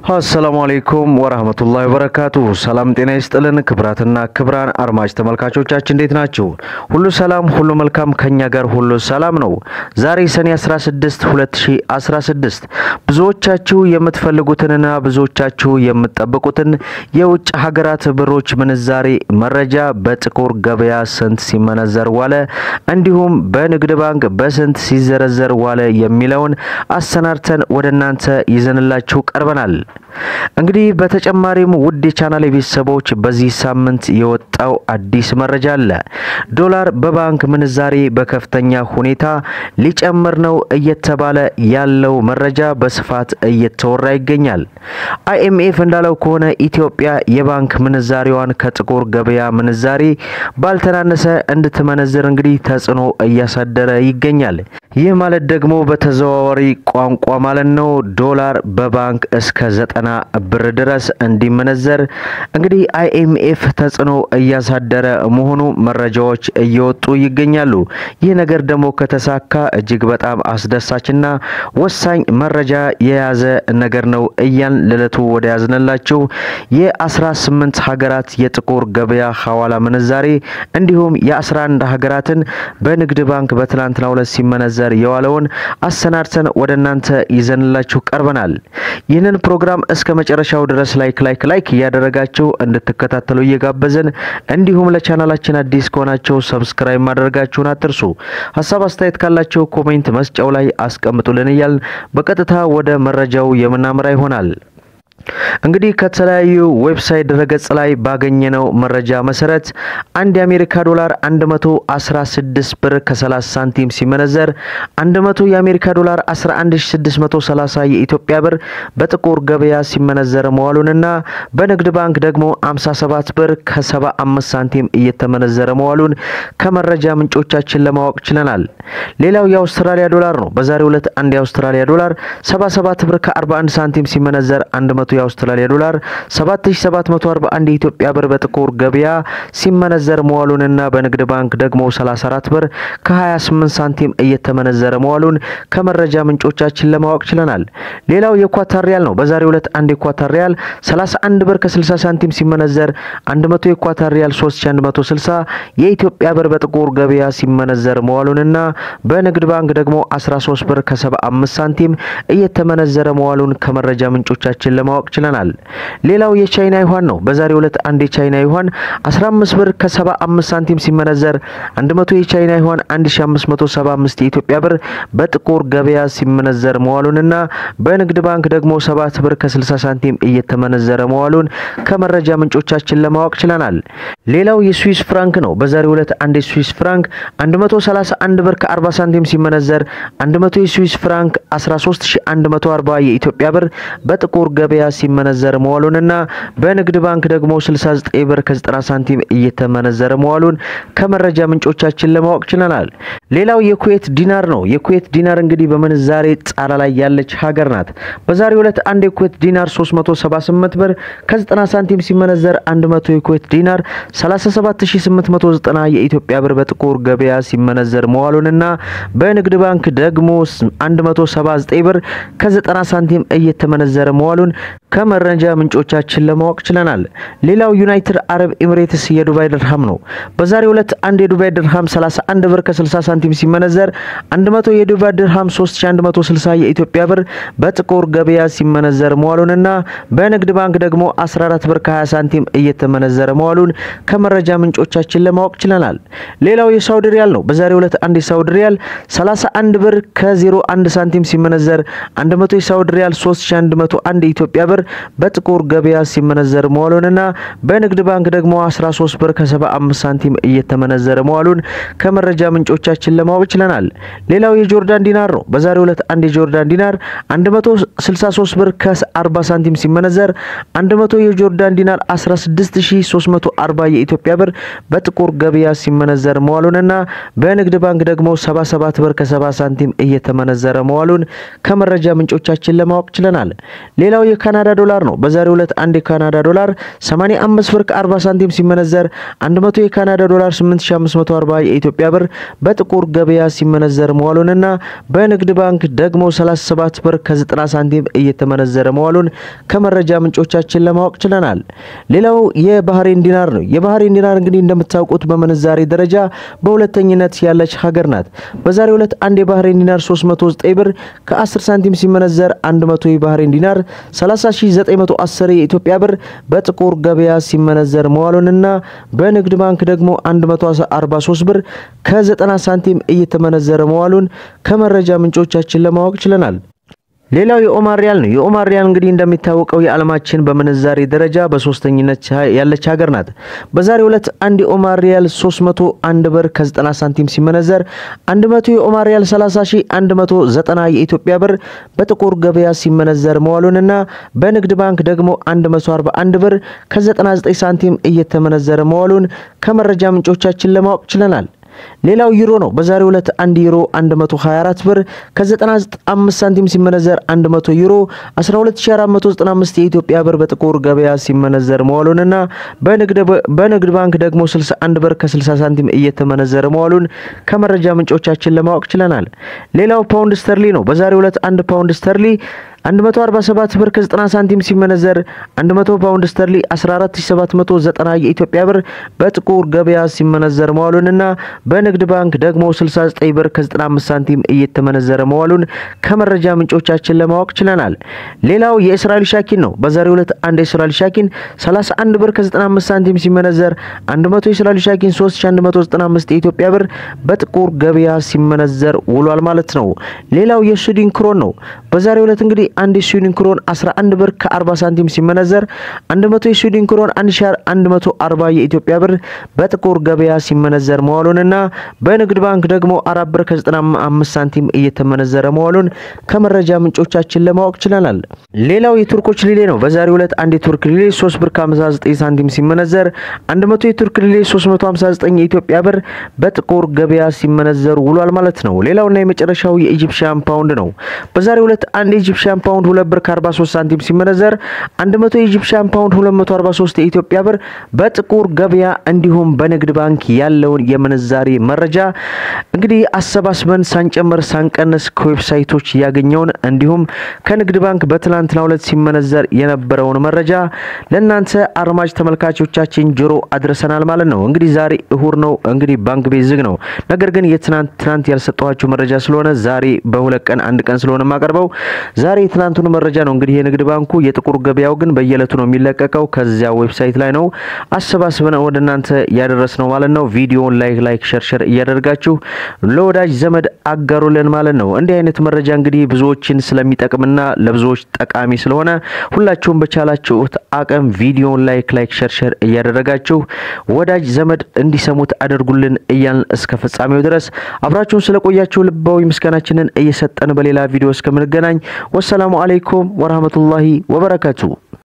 አሰላሙ አለይኩም ወራህመቱላሂ ወበረካቱ። ሰላም ጤና ይስጥልን ክብራትና ክብራን አድማጭ ተመልካቾቻችን እንዴት ናችሁ? ሁሉ ሰላም ሁሉ መልካም ከኛ ጋር ሁሉ ሰላም ነው። ዛሬ ሰኔ 16 2016 ብዙዎቻችሁ የምትፈልጉትንና ብዙዎቻችሁ የምትጠብቁትን የውጭ ሀገራት ብሮች ምንዛሬ መረጃ በጥቁር ገበያ ስንት ሲመነዘር ዋለ እንዲሁም በንግድ ባንክ በስንት ሲዘረዘር ዋለ የሚለውን አሰናርተን ወደናንተ ይዘንላችሁ ቀርበናል። እንግዲህ በተጨማሪም ውድ የቻናሌ ቤተሰቦች በዚህ ሳምንት የወጣው አዲስ መረጃ አለ። ዶላር በባንክ ምንዛሬ በከፍተኛ ሁኔታ ሊጨምር ነው እየተባለ ያለው መረጃ በስፋት እየተወራ ይገኛል። IMF እንዳለው ከሆነ ኢትዮጵያ የባንክ ምንዛሬዋን ከጥቁር ገበያ ምንዛሬ ባልተናነሰ እንድትመነዝር እንግዲህ ተጽዕኖ እያሳደረ ይገኛል። ይህ ማለት ደግሞ በተዘዋዋሪ ቋንቋ ማለት ነው ዶላር በባንክ እስከ 90 ብር ድረስ እንዲመነዘር እንግዲህ IMF ተጽዕኖ እያሳደረ መሆኑ መረጃዎች እየወጡ ይገኛሉ። ይህ ነገር ደግሞ ከተሳካ እጅግ በጣም አስደሳችና ወሳኝ መረጃ የያዘ ነገር ነው እያን ለለቱ ወደ ያዝነላችሁ የ18 ሀገራት የጥቁር ገበያ ሐዋላ ምንዛሬ እንዲሁም የ11 ሀገራትን በንግድ ባንክ በትላንትናው ዕለት ሲመነዘር የዋለውን አሰናርተን ወደናንተ ይዘንላችሁ ቀርበናል። ይህንን ፕሮግራም እስከ መጨረሻው ድረስ ላይክ ያደረጋችሁ እንድትከታተሉ እየጋበዘን እንዲሁም ለቻናላችን አዲስ ከሆናችሁ ሰብስክራይብ ማድረጋችሁን አትርሱ። ሐሳብ አስተያየት ካላችሁ ኮሜንት መስጫው ላይ አስቀምጡልን እያልን በቀጥታ ወደ መረጃው የምናመራ ይሆናል። እንግዲህ ከተለያዩ ዌብሳይት ድረገጽ ላይ ባገኘነው መረጃ መሰረት አንድ የአሜሪካ ዶላር 116 ብር ከ30 ሳንቲም ሲመነዘር 100 የአሜሪካ ዶላር 11630 የኢትዮጵያ ብር በጥቁር ገበያ ሲመነዘር መዋሉንና በንግድ ባንክ ደግሞ 57 ብር ከ75 ሳንቲም እየተመነዘረ መዋሉን ከመረጃ ምንጮቻችን ለማወቅ ችለናል። ሌላው የአውስትራሊያ ዶላር ነው። በዛሬው ዕለት አንድ የአውስትራሊያ ዶላር 77 ብር ከ41 ሳንቲም ሲመነዘር 100 የአውስትራሊያ ዶላር 7741 የኢትዮጵያ ብር በጥቁር ገበያ ሲመነዘር መዋሉንና በንግድ ባንክ ደግሞ 34 ብር ከ28 ሳንቲም እየተመነዘረ መዋሉን ከመረጃ ምንጮቻችን ለማወቅ ችለናል። ሌላው የኳታር ሪያል ነው። በዛሬው ዕለት አንድ የኳታር ሪያል 31 ብር ከ60 ሳንቲም ሲመነዘር 100 የኳታር ሪያል 3160 የኢትዮጵያ ብር በጥቁር ገበያ ሲመነዘር መዋሉንና በንግድ ባንክ ደግሞ 13 ብር ከ75 ሳንቲም እየተመነዘረ መዋሉን ከመረጃ ምንጮቻችን ለማወቅ ችለናል። ሌላው የቻይና ዩዋን ነው። በዛሬው ዕለት አንድ የቻይና ዩዋን 15 ብር ከ75 ሳንቲም ሲመነዘር 100 የቻይና ዩዋን 1575 የኢትዮጵያ ብር በጥቁር ገበያ ሲመነዘር መዋሉንና በንግድ ባንክ ደግሞ 7 ብር ከ60 ሳንቲም እየተመነዘረ መዋሉን ከመረጃ ምንጮቻችን ለማወቅ ችለናል። ሌላው የስዊስ ፍራንክ ነው። በዛሬው ዕለት አንድ የስዊስ ፍራንክ 131 ብር ከ40 ሳንቲም ሲመነዘር 100 የስዊስ ፍራንክ 13140 የኢትዮጵያ ብር በጥቁር ገበያ ሲመነዘር መዋሉንና በንግድ ባንክ ደግሞ 69 ብር ከ90 ሳንቲም እየተመነዘረ መዋሉን ከመረጃ ምንጮቻችን ለማወቅ ችለናል። ሌላው የኩዌት ዲናር ነው። የኩዌት ዲናር እንግዲህ በመንዛሬ ጣራ ላይ ያለች ሀገር ናት። በዛሬው ዕለት አንድ የኩዌት ዲናር 378 ብር ከ90 ሳንቲም ሲመነዘር 100 የኩዌት ዲናር 37890 የኢትዮጵያ ብር በጥቁር ገበያ ሲመነዘር መዋሉንና በንግድ ባንክ ደግሞ 179 ብር ከ90 ሳንቲም እየተመነዘረ መዋሉን ከመረጃ ምንጮቻችን ለማወቅ ችለናል። ሌላው ዩናይትድ አረብ ኤሚሬትስ የዱባይ ድርሃም ነው። በዛሬው ዕለት አንድ የዱባይ ድርሃም 31 ብር ከ60 ሳንቲም ሲመነዘር 100 የዱባይ ድርሃም 3160 የኢትዮጵያ ብር በጥቁር ገበያ ሲመነዘር መዋሉንና በንግድ ባንክ ደግሞ 14 ብር ከ20 ሳንቲም እየተመነዘረ መዋሉን ከመረጃ ምንጮቻችን ለማወቅ ችለናል። ሌላው የሳውዲ ሪያል ነው። በዛሬው ዕለት አንድ የሳውዲ ሪያል 31 ብር ከ01 ሳንቲም ሲመነዘር 100 የሳውዲ ሪያል 3101 የኢትዮጵያ ብር በጥቁር ገበያ ሲመነዘር መዋሉንና በንግድ ባንክ ደግሞ 13 ብር ከ75 ሳንቲም እየተመነዘረ መዋሉን ከመረጃ ምንጮቻችን ለማወቅ ችለናል። ሌላው የጆርዳን ዲናር ነው። በዛሬው ዕለት አንድ የጆርዳን ዲናር 163 ብር ከ40 ሳንቲም ሲመነዘር 100 የጆርዳን ዲናር 16340 የኢትዮጵያ ብር በጥቁር ገበያ ሲመነዘር መዋሉንና በንግድ ባንክ ደግሞ 77 ብር ከ70 ሳንቲም እየተመነዘረ መዋሉን ከመረጃ ምንጮቻችን ለማወቅ ችለናል። ሌላው የካናዳ ዶላር ነው። በዛሬው ዕለት አንድ የካናዳ ዶላር 85 ብር ከ40 ሳንቲም ሲመነዘር 100 የካናዳ ዶላር 8540 የኢትዮጵያ ብር በጥቁር በጥቁር ገበያ ሲመነዘር መዋሉንና በንግድ ባንክ ደግሞ 37 ብር ከ90 ሳንቲም እየተመነዘረ መዋሉን ከመረጃ ምንጮቻችን ለማወቅ ችለናል። ሌላው የባህሬን ዲናር ነው። የባህሬን ዲናር እንግዲህ እንደምታውቁት በመነዛሬ ደረጃ በሁለተኝነት ያለች ሀገር ናት። በዛሬው ዕለት አንድ የባህሬን ዲናር 309 ብር ከ10 ሳንቲም ሲመነዘር 100 የባህሬን ዲናር 30910 የኢትዮጵያ ብር በጥቁር ገበያ ሲመነዘር መዋሉንና በንግድ ባንክ ደግሞ 143 ብር ከ90 ሳንቲም እየተመነዘረ መዋሉን ከመረጃ ምንጮቻችን ለማወቅ ችለናል። ሌላው የኦማር ሪያል ነው። የኦማር ሪያል እንግዲህ እንደሚታወቀው የዓለማችን በመነዛሬ ደረጃ በሶስተኝነት ያለች ሀገር ናት። በዛሬው ዕለት አንድ የኦማር ሪያል 301 ብር ከ90 ሳንቲም ሲመነዘር 100 የኦማር ሪያል 30190 የኢትዮጵያ ብር በጥቁር ገበያ ሲመነዘር መዋሉንና በንግድ ባንክ ደግሞ 141 ብር ከ99 ሳንቲም እየተመነዘረ መዋሉን ከመረጃ ምንጮቻችን ለማወቅ ችለናል። ሌላው ዩሮ ነው። በዛሬው ዕለት 1 ዩሮ 124 ብር ከ95 ሳንቲም ሲመነዘር 100 ዩሮ 12495 የኢትዮጵያ ብር በጥቁር ገበያ ሲመነዘር መዋሉንና በንግድ ባንክ ደግሞ 61 ብር ከ60 ሳንቲም እየተመነዘረ መዋሉን ከመረጃ ምንጮቻችን ለማወቅ ችለናል። ሌላው ፓውንድ ስተርሊ ነው። በዛሬው ዕለት 1 ፓውንድ ስተርሊ 147 ብር ከ90 ሳንቲም ሲመነዘር 100 ፓውንድ ስተርሊ 14790 የኢትዮጵያ ብር በጥቁር ገበያ ሲመነዘር መዋሉንና በንግድ ባንክ ደግሞ 69 ብር ከ95 ሳንቲም እየተመነዘረ መዋሉን ከመረጃ ምንጮቻችን ለማወቅ ችለናል። ሌላው የእስራኤል ሻኪን ነው። በዛሬው ዕለት አንድ የእስራኤል ሻኪን 31 ብር ከ95 ሳንቲም ሲመነዘር 100 የእስራኤል ሻኪን 3195 የኢትዮጵያ ብር በጥቁር ገበያ ሲመነዘር ውሏል ማለት ነው። ሌላው የስዊድን ክሮን ነው። በዛሬው ዕለት እንግዲህ አንድ የስዊድን ክሮን 11 ብር ከ40 ሳንቲም ሲመነዘር 100 የስዊድን ክሮን 1140 የኢትዮጵያ ብር በጥቁር ገበያ ሲመነዘር መዋሉንና በንግድ ባንክ ደግሞ 4 ብር ከ95 ሳንቲም እየተመነዘረ መዋሉን ከመረጃ ምንጮቻችን ለማወቅ ችለናል። ሌላው የቱርኮች ሊሬ ነው። በዛሬው ዕለት አንድ የቱርክ ሊሬ 3 ብር ከ59 ሳንቲም ሲመነዘር 100 የቱርክ ሊሬ 359 የኢትዮጵያ ብር በጥቁር ገበያ ሲመነዘር ውሏል ማለት ነው። ሌላውና የመጨረሻው የኢጂፕሽያን ፓውንድ ነው። በዛሬው ዕለት አንድ የኢጂፕሽያን ፓውንድ 2 ብር ከ43 ሳንቲም ሲመነዘር 100 የኢጂፕሽያን ፓውንድ 243 የኢትዮጵያ ብር በጥቁር ገበያ እንዲሁም በንግድ ባንክ ያለውን የምንዛሬ መረጃ እንግዲህ አሰባስበን ሳንጨምር ሳንቀንስ ከዌብሳይቶች ያገኘውን እንዲሁም ከንግድ ባንክ በትላንትናው ዕለት ሲመነዘር የነበረውን መረጃ ለእናንተ አድማጭ ተመልካቾቻችን ጆሮ አድርሰናል ማለት ነው። እንግዲህ ዛሬ እሁድ ነው። እንግዲህ ባንክ ቤት ዝግ ነው። ነገር ግን ትናንት ያልሰጠኋችሁ መረጃ ስለሆነ ዛሬ በሁለት ቀን አንድ ቀን ስለሆነ ማቀርበው ዛሬ ትናንቱን መረጃ ነው። እንግዲህ የንግድ ባንኩ የጥቁር ገበያው ግን በየለቱ ነው የሚለቀቀው ከዚያ ዌብሳይት ላይ ነው አሰባስበን ወደ እናንተ ያደረስነው ማለት ነው። ቪዲዮውን ላይክ ሸር እያደረጋችሁ ለወዳጅ ዘመድ አጋሩልን ማለት ነው። እንዲህ አይነት መረጃ እንግዲህ ብዙዎችን ስለሚጠቅምና ለብዙዎች ጠቃሚ ስለሆነ ሁላችሁም በቻላችሁት አቅም ቪዲዮውን ላይክ ሸር እያደረጋችሁ ወዳጅ ዘመድ እንዲሰሙት አድርጉልን እያልን እስከ ፍጻሜው ድረስ አብራችሁን ስለቆያችሁ ልባዊ ምስጋናችንን እየሰጠን በሌላ ቪዲዮ እስከምንገናኝ ወሰላሙ አለይኩም ወራህመቱላሂ ወበረካቱ።